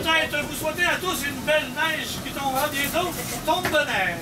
peut-être vous souhaiter à tous une belle neige qui tombera bientôt. Tombe de neige.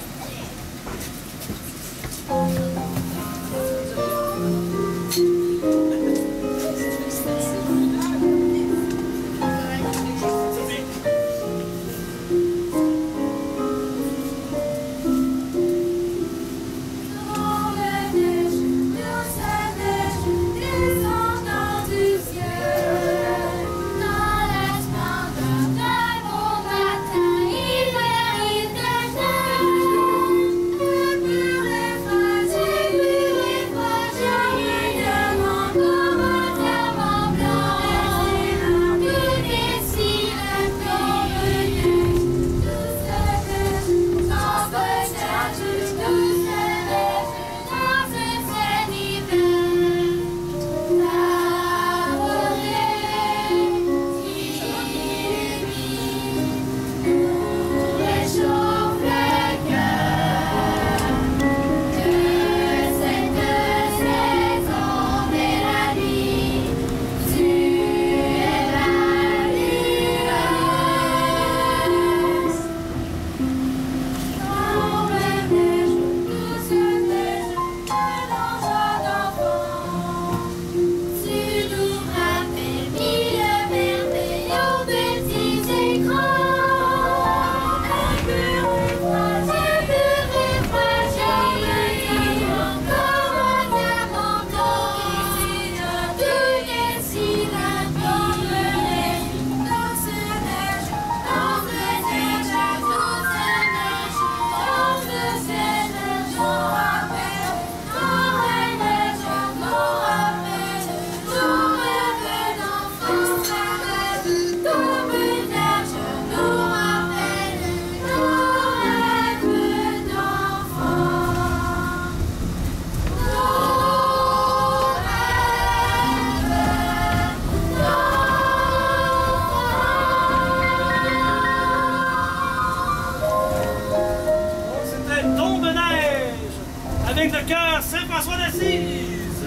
Avec le cœur Saint-François d'Assise.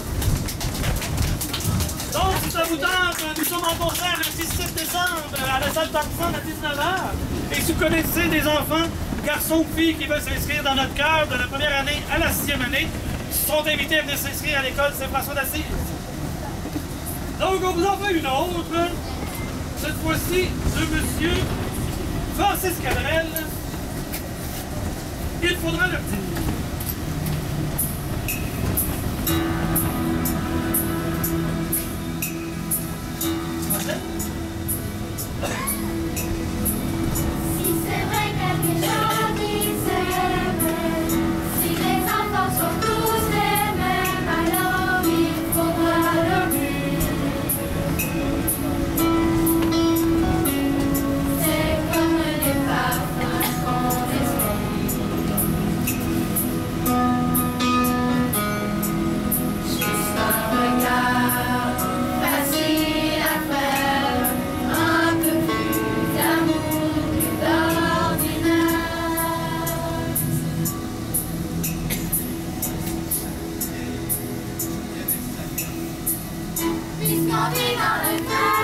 Donc, si ça vous tente, nous sommes en concert le 6-7 décembre à la salle Partisane à 19h. Et si vous connaissez des enfants, garçons ou filles qui veulent s'inscrire dans notre chœur de la première année à la 6e année, sont invités à venir s'inscrire à l'école Saint-François d'Assise. Donc, on vous en fait une autre. Cette fois-ci, de monsieur Francis Cabrel. Il faudra le dire. Puisqu'on vit dans le cœur.